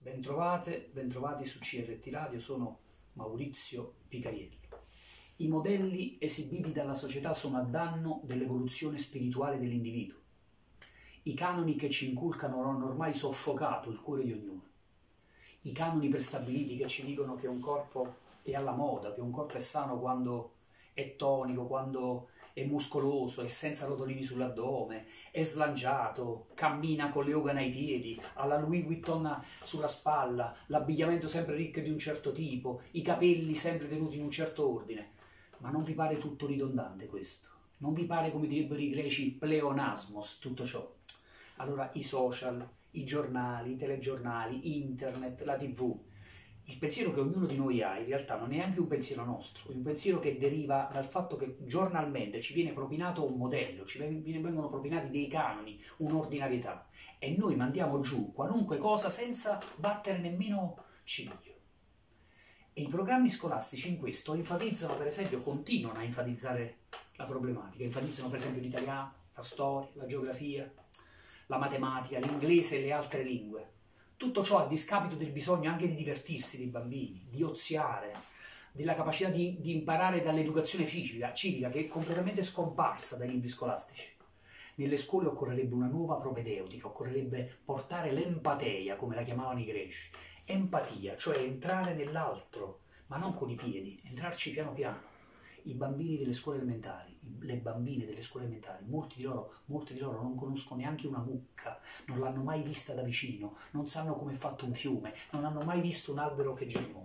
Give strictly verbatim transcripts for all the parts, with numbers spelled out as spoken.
Bentrovate, bentrovati su C R T Radio, sono Maurizio Picariello. I modelli esibiti dalla società sono a danno dell'evoluzione spirituale dell'individuo. I canoni che ci inculcano hanno ormai soffocato il cuore di ognuno. I canoni prestabiliti che ci dicono che un corpo è alla moda, che un corpo è sano quando è tonico, quando è muscoloso, è senza rotolini sull'addome, è slanciato, cammina con le ogane ai piedi, ha la Louis Vuitton sulla spalla, l'abbigliamento sempre ricco di un certo tipo, i capelli sempre tenuti in un certo ordine. Ma non vi pare tutto ridondante questo? Non vi pare, come direbbero i greci, pleonasmos tutto ciò? Allora i social, i giornali, i telegiornali, internet, la tivù, il pensiero che ognuno di noi ha in realtà non è neanche un pensiero nostro, è un pensiero che deriva dal fatto che giornalmente ci viene propinato un modello, ci vengono propinati dei canoni, un'ordinarietà, e noi mandiamo giù qualunque cosa senza battere nemmeno ciglio. E i programmi scolastici in questo enfatizzano, per esempio, continuano a enfatizzare la problematica, enfatizzano per esempio l'italiano, la storia, la geografia, la matematica, l'inglese e le altre lingue. Tutto ciò a discapito del bisogno anche di divertirsi dei bambini, di oziare, della capacità di, di imparare dall'educazione civica, civica, che è completamente scomparsa dai libri scolastici. Nelle scuole occorrerebbe una nuova propedeutica, occorrerebbe portare l'empatia, come la chiamavano i greci. Empatia, cioè entrare nell'altro, ma non con i piedi, entrarci piano piano. I bambini delle scuole elementari, le bambine delle scuole elementari, molti di loro, molti di loro non conoscono neanche una mucca, non l'hanno mai vista da vicino, non sanno come è fatto un fiume, non hanno mai visto un albero che germoglia.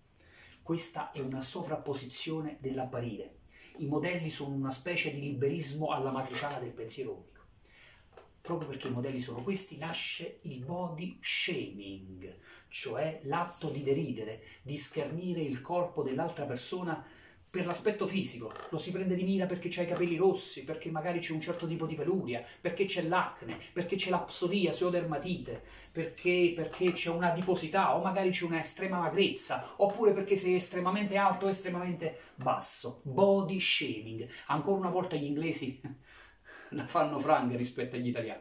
Questa è una sovrapposizione dell'apparire. I modelli sono una specie di liberismo alla matriciana del pensiero unico. Proprio perché i modelli sono questi, nasce il body shaming, cioè l'atto di deridere, di schernire il corpo dell'altra persona per l'aspetto fisico. Lo si prende di mira perché c'ha i capelli rossi, perché magari c'è un certo tipo di peluria, perché c'è l'acne, perché c'è la psoriasi o dermatite, perché, perché c'è una adiposità o magari c'è una estrema magrezza, oppure perché sei estremamente alto o estremamente basso. Body shaming. Ancora una volta gli inglesi la fanno franca rispetto agli italiani.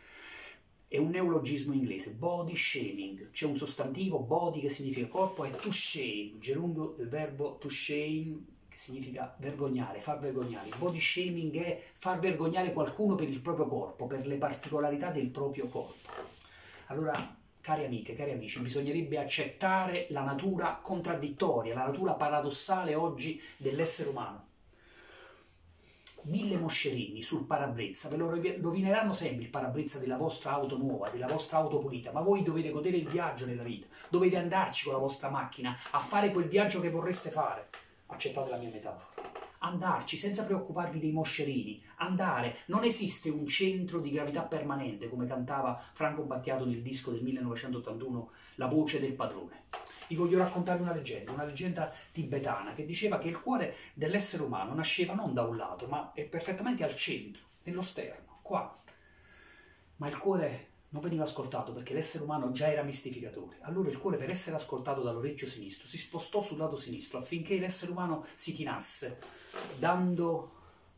È un neologismo inglese, body shaming. C'è un sostantivo, body, che significa corpo, e to shame, gerundio del verbo to shame, che significa vergognare, far vergognare. Il body shaming è far vergognare qualcuno per il proprio corpo, per le particolarità del proprio corpo. Allora, cari amiche, cari amici, bisognerebbe accettare la natura contraddittoria, la natura paradossale oggi dell'essere umano. Mille moscerini sul parabrezza, ve lo rovineranno sempre il parabrezza della vostra auto nuova, della vostra auto pulita, ma voi dovete godere il viaggio nella vita, dovete andarci con la vostra macchina a fare quel viaggio che vorreste fare. Accettate la mia metafora. Andarci senza preoccuparvi dei moscerini, andare. Non esiste un centro di gravità permanente, come cantava Franco Battiato nel disco del millenovecentottantuno La voce del padrone. Vi voglio raccontare una leggenda, una leggenda tibetana che diceva che il cuore dell'essere umano nasceva non da un lato, ma è perfettamente al centro, nello sterno, qua. Ma il cuore non veniva ascoltato perché l'essere umano già era mistificatore. Allora il cuore, per essere ascoltato dall'orecchio sinistro, si spostò sul lato sinistro affinché l'essere umano si chinasse, dando,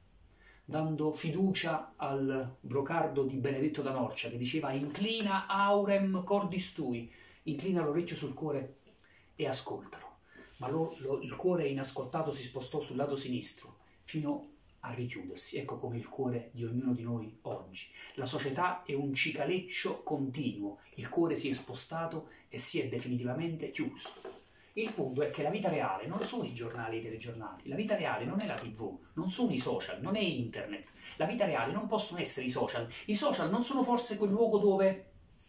dando fiducia al brocardo di Benedetto da Norcia che diceva inclina aurem cordis tui, inclina l'orecchio sul cuore e ascoltalo. Ma lo, lo, il cuore inascoltato si spostò sul lato sinistro fino a richiudersi. Ecco come il cuore di ognuno di noi oggi. La società è un cicaleccio continuo, il cuore si è spostato e si è definitivamente chiuso. Il punto è che la vita reale non sono i giornali e i telegiornali, la vita reale non è la tivù, non sono i social, non è internet. La vita reale non possono essere i social. I social non sono forse quel luogo dove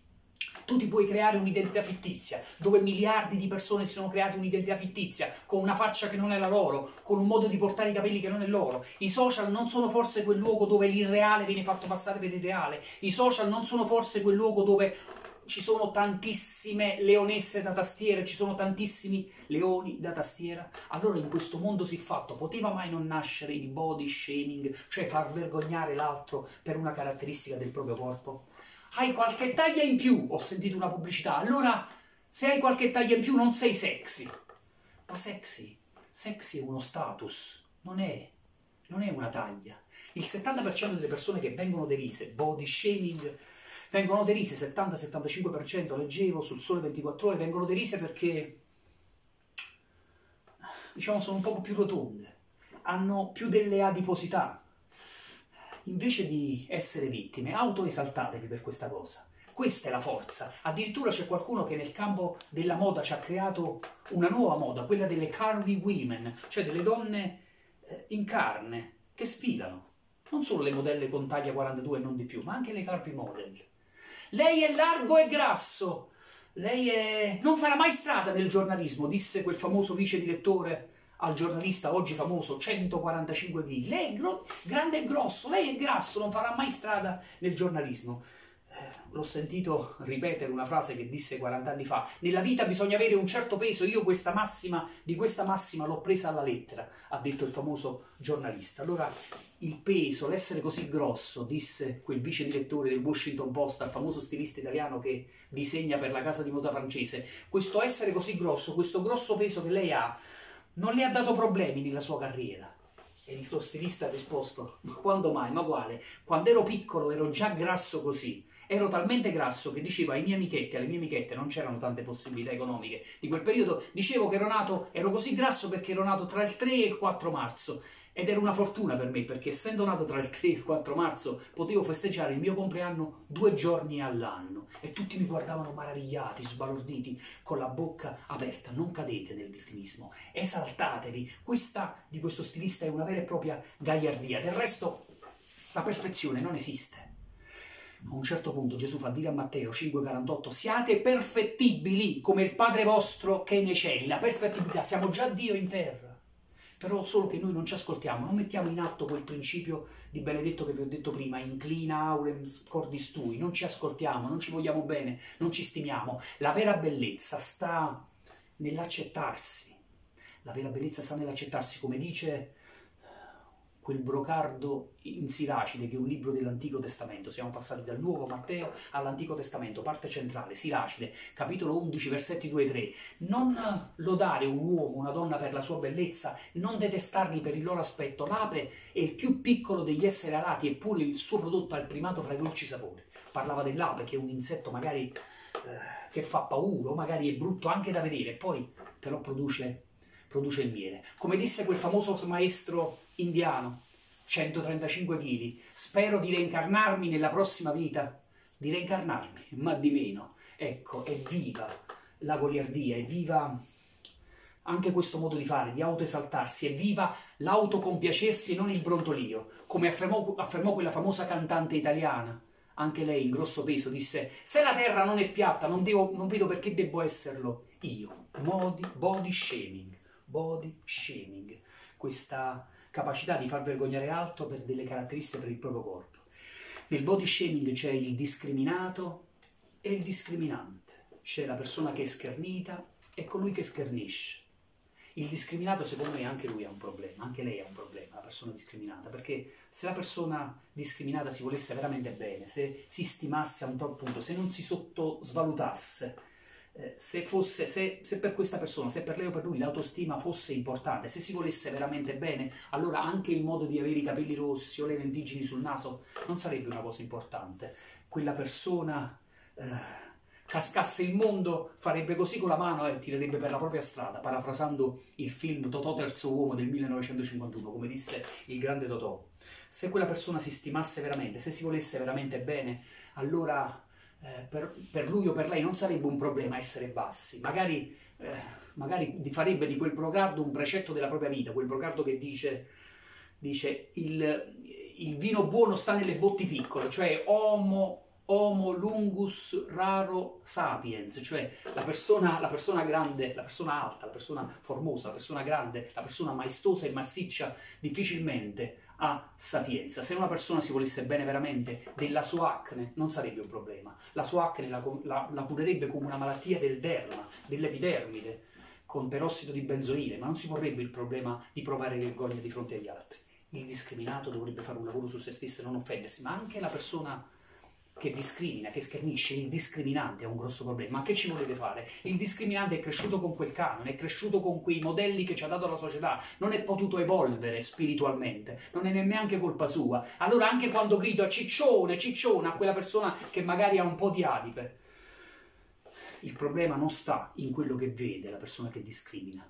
tu ti puoi creare un'identità fittizia, dove miliardi di persone si sono create un'identità fittizia, con una faccia che non è la loro, con un modo di portare i capelli che non è loro. I social non sono forse quel luogo dove l'irreale viene fatto passare per il reale. I social non sono forse quel luogo dove ci sono tantissime leonesse da tastiera, ci sono tantissimi leoni da tastiera. Allora in questo mondo siffatto poteva mai non nascere il body shaming, cioè far vergognare l'altro per una caratteristica del proprio corpo? Hai qualche taglia in più, ho sentito una pubblicità, allora se hai qualche taglia in più non sei sexy. Ma sexy, sexy è uno status, non è, non è una taglia. Il settanta per cento delle persone che vengono derise, body shaming, Vengono derise, settanta settantacinque per cento leggevo sul Sole ventiquattro Ore, vengono derise perché, diciamo, sono un poco più rotonde, hanno più delle adiposità. Invece di essere vittime, autoesaltatevi per questa cosa. Questa è la forza. Addirittura c'è qualcuno che nel campo della moda ci ha creato una nuova moda, quella delle curvy women, cioè delle donne eh, in carne, che sfilano. Non solo le modelle con taglia quarantadue e non di più, ma anche le curvy model. Lei è largo e grasso, lei è... non farà mai strada nel giornalismo, disse quel famoso vice direttore al giornalista oggi famoso, centoquarantacinque chili. Lei è grande e grosso, lei è grasso, non farà mai strada nel giornalismo. L'ho sentito ripetere una frase che disse quaranta anni fa: nella vita bisogna avere un certo peso, io questa massima, di questa massima l'ho presa alla lettera, ha detto il famoso giornalista. Allora il peso, l'essere così grosso, disse quel vice direttore del Washington Post al famoso stilista italiano che disegna per la casa di moda francese, questo essere così grosso, questo grosso peso che lei ha, non le ha dato problemi nella sua carriera. E il suo stilista ha risposto: ma quando mai, ma quale? Quando ero piccolo ero già grasso così. Ero talmente grasso che dicevo ai miei amichetti, alle mie amichette, non c'erano tante possibilità economiche di quel periodo, dicevo che ero nato, ero così grasso perché ero nato tra il tre e il quattro marzo. Ed era una fortuna per me, perché essendo nato tra il tre e il quattro marzo potevo festeggiare il mio compleanno due giorni all'anno. E tutti mi guardavano meravigliati, sbalorditi, con la bocca aperta. Non cadete nel vittimismo, esaltatevi. Questa di questo stilista è una vera e propria gaiardia. Del resto la perfezione non esiste. A un certo punto Gesù fa dire a Matteo cinque quarantotto: siate perfettibili come il Padre vostro che è nei cieli. La perfettibilità, siamo già Dio in terra. Però solo che noi non ci ascoltiamo, non mettiamo in atto quel principio di Benedetto che vi ho detto prima, inclina aurem cordis tui, non ci ascoltiamo, non ci vogliamo bene, non ci stimiamo. La vera bellezza sta nell'accettarsi, la vera bellezza sta nell'accettarsi, come dice quel brocardo in Siracide, che è un libro dell'Antico Testamento. Siamo passati dal Nuovo Matteo all'Antico Testamento, parte centrale, Siracide, capitolo undici, versetti due e tre. Non lodare un uomo, una donna per la sua bellezza, non detestarli per il loro aspetto. L'ape è il più piccolo degli esseri alati, eppure il suo prodotto ha il primato fra i dolci sapori. Parlava dell'ape, che è un insetto magari eh, che fa paura, o magari è brutto anche da vedere, poi però produce... produce il miele. Come disse quel famoso maestro indiano, centotrentacinque chili, spero di reincarnarmi nella prossima vita, di reincarnarmi, ma di meno. Ecco, è viva la goliardia, è viva anche questo modo di fare, di autoesaltarsi, è viva l'autocompiacersi e non il brontolio. Come affermò, affermò quella famosa cantante italiana, anche lei in grosso peso, disse: se la terra non è piatta, non, devo, non vedo perché debbo esserlo io. Modi, body shaming. Body shaming, questa capacità di far vergognare l'altro per delle caratteristiche per il proprio corpo. Nel body shaming c'è il discriminato e il discriminante, c'è la persona che è schernita e colui che schernisce. Il discriminato, secondo me, anche lui ha un problema, anche lei ha un problema, la persona discriminata, perché se la persona discriminata si volesse veramente bene, se si stimasse a un tal punto, se non si sottosvalutasse, Eh, se, fosse, se, se per questa persona, se per lei o per lui l'autostima fosse importante, se si volesse veramente bene, allora anche il modo di avere i capelli rossi o le lentiggini sul naso non sarebbe una cosa importante. Quella persona eh, cascasse il mondo, farebbe così con la mano e tirerebbe per la propria strada, parafrasando il film Totò terzo uomo del millenovecentocinquantuno, come disse il grande Totò. Se quella persona si stimasse veramente, se si volesse veramente bene, allora Eh, per, per lui o per lei non sarebbe un problema essere bassi, magari, eh, magari farebbe di quel brocardo un precetto della propria vita, quel brocardo che dice, dice il, il vino buono sta nelle botti piccole, cioè homo, homo lungus raro sapiens, cioè la persona, la persona grande, la persona alta, la persona formosa, la persona grande, la persona maestosa e massiccia difficilmente ha sapienza. Se una persona si volesse bene veramente, della sua acne non sarebbe un problema. La sua acne la, la, la curerebbe come una malattia del derma, dell'epidermide, con perossido di benzoile, ma non si porrebbe il problema di provare vergogna di fronte agli altri. Il discriminato dovrebbe fare un lavoro su se stesso e non offendersi, ma anche la persona che discrimina, che schernisce, il discriminante è un grosso problema. Ma che ci volete fare? Il discriminante è cresciuto con quel canone, è cresciuto con quei modelli che ci ha dato la società, non è potuto evolvere spiritualmente, non è neanche colpa sua. Allora anche quando grido a ciccione, ciccione, a quella persona che magari ha un po' di adipe, il problema non sta in quello che vede la persona che discrimina,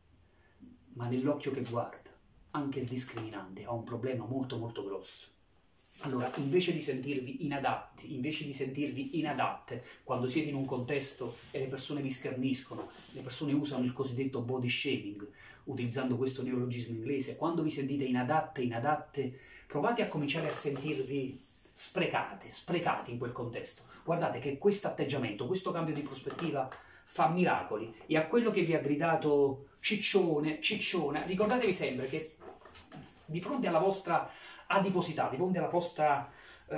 ma nell'occhio che guarda. Anche il discriminante ha un problema molto molto grosso. Allora, invece di sentirvi inadatti, invece di sentirvi inadatte quando siete in un contesto e le persone vi scherniscono, le persone usano il cosiddetto body shaming, utilizzando questo neologismo inglese, quando vi sentite inadatte, inadatte, provate a cominciare a sentirvi sprecate, sprecati in quel contesto. Guardate che questo atteggiamento, questo cambio di prospettiva fa miracoli. E a quello che vi ha gridato ciccione, cicciona, ricordatevi sempre che di fronte alla vostra adiposità, di fronte alla vostra eh,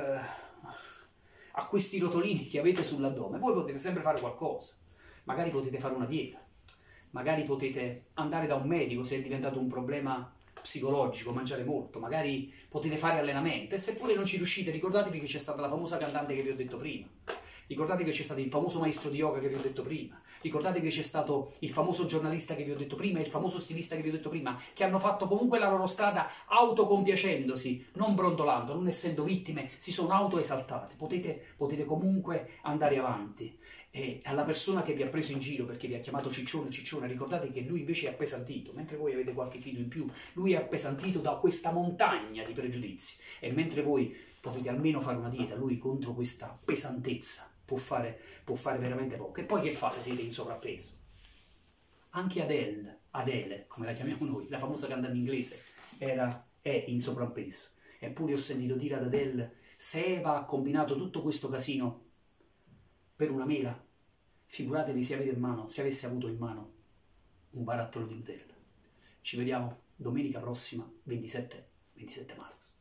a questi rotolini che avete sull'addome, voi potete sempre fare qualcosa. Magari potete fare una dieta, magari potete andare da un medico se è diventato un problema psicologico, mangiare molto, magari potete fare allenamento, e seppure non ci riuscite, ricordatevi che c'è stata la famosa cantante che vi ho detto prima. Ricordatevi che c'è stato il famoso maestro di yoga che vi ho detto prima, ricordatevi che c'è stato il famoso giornalista che vi ho detto prima e il famoso stilista che vi ho detto prima, che hanno fatto comunque la loro strada autocompiacendosi, non brontolando, non essendo vittime, si sono autoesaltate. Potete, potete comunque andare avanti. E alla persona che vi ha preso in giro perché vi ha chiamato ciccione, ciccione, ricordate che lui invece è appesantito, mentre voi avete qualche chilo in più, lui è appesantito da questa montagna di pregiudizi, e mentre voi potete almeno fare una dieta, lui contro questa pesantezza può fare, può fare veramente poco. E poi che fa se siete in sovrappeso? Anche Adele, Adele, come la chiamiamo noi, la famosa cantante inglese, era, è in sovrappeso. Eppure ho sentito dire ad Adele, se Eva ha combinato tutto questo casino per una mela, figuratevi se avete in mano, se avesse avuto in mano un barattolo di Nutella. Ci vediamo domenica prossima, ventisette marzo.